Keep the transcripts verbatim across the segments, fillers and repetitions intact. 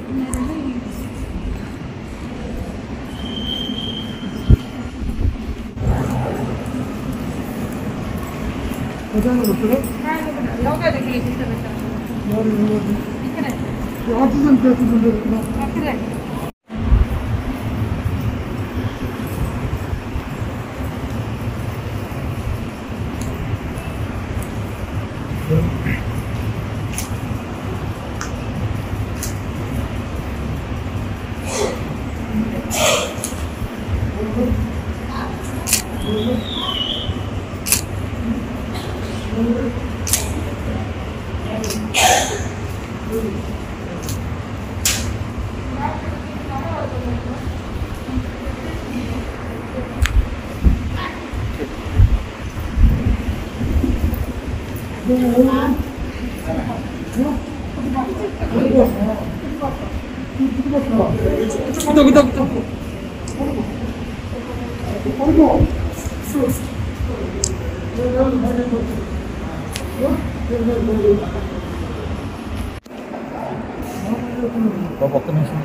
Oxygen కేసులు ఉండేది ఒక్క నిమిషం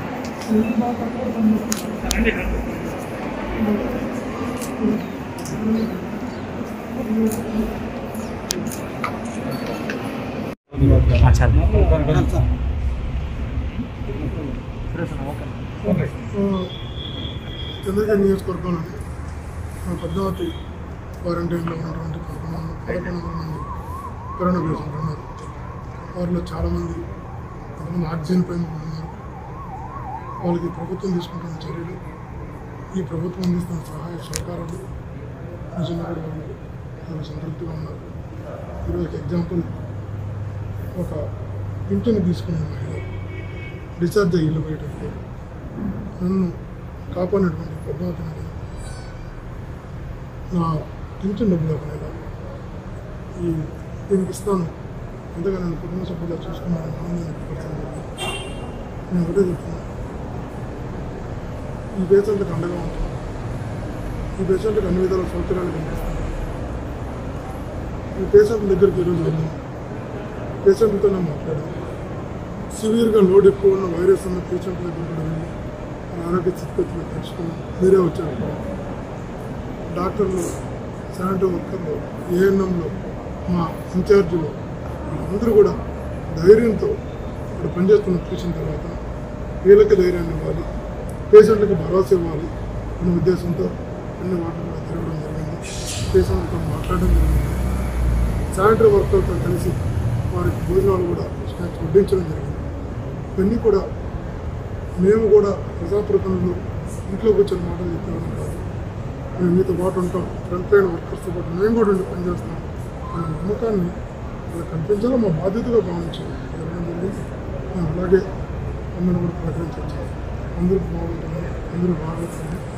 చంద్రగిరి నియోజకవర్గంలో పద్మావతి క్వారంటైన్లో ఉన్నటువంటి పదకొండు మంది కరోనా పేషెంట్లు ఉన్నారు. వారిలో చాలామంది కొంతమంది ఆక్సిజన్ పైన ఉన్నారు. వాళ్ళకి ప్రభుత్వం తీసుకుంటున్న చర్యలు, ఈ ప్రభుత్వం అందిస్తున్న సహాయ సహకారాలు నిజంగా కూడా వాళ్ళు చాలా సంతృప్తిగా ఉన్నారు. ఈరోజు ఎగ్జాంపుల్, ఒక పింఛను తీసుకునే మహిళ డిశ్చార్జ్ అయ్యి ఇల్లు బయటకు నన్ను కాపాడినటువంటి పద్మావతి నది నా పింఛన్ డబ్బులు ఒక నెల ఈ దీనికి ఇస్తాను, అంతగా నన్ను కుటుంబ సభ్యులుగా చూసుకున్నాను ఆనందాన్ని వ్యక్తపరచడం. నేను ఒకటే చెప్తున్నాను, ఈ పేషెంట్లకు అండగా ఉంటాను. ఈ పేషెంట్లకు అన్ని విధాల సౌకర్యాలు కనిపిస్తాను. ఈ పేషెంట్ల దగ్గరికి ఈరోజు వెళ్ళాను, పేషెంట్లతో నేను మాట్లాడాను. సివియర్గా లోడ్ ఎక్కువ ఉన్న వైరస్ ఉన్న పేషెంట్ల దగ్గర కూడా వెళ్ళి ఆరోగ్య స్థితిగతులు తెలుసుకుని మీరే వచ్చారు. డాక్టర్లు, శానిటరీ వర్కర్లు, ఏఎన్ఎంలు, మా ఇన్ఛార్జీలు అందరూ కూడా ధైర్యంతో ఇక్కడ పనిచేస్తున్న చూసిన తర్వాత వీళ్ళకి ధైర్యాన్ని ఇవ్వాలి, పేషెంట్లకి భరోసా ఇవ్వాలి అనే ఉద్దేశంతో అన్ని వాటిని కూడా తిరగడం జరిగింది. పేషెంట్లతో మాట్లాడడం జరిగింది. శానిటరీ వర్కర్లతో కలిసి వారికి భోజనాలు కూడా స్నాక్స్ వడ్డించడం జరిగింది. ఇవన్నీ కూడా మేము కూడా ప్రజాప్రతినిధులు ఇంట్లో కూర్చొని మాటలు చెప్పేవాళ్ళం కాదు. మేము మీతో పాటు ఉంటాం, ఫ్రంట్ లైన్ వర్కర్స్తో పాటు మేము కూడా ఉండి పనిచేస్తాం అనే నమ్మకాన్ని అలా కల్పించాలో మా బాధ్యతగా భావించాలి. జరగడం జరిగింది. మేము అలాగే అందరూ కూడా ప్రకటించాలి. అందరూ బాగుంటుంది, అందరూ బాగుంటుంది.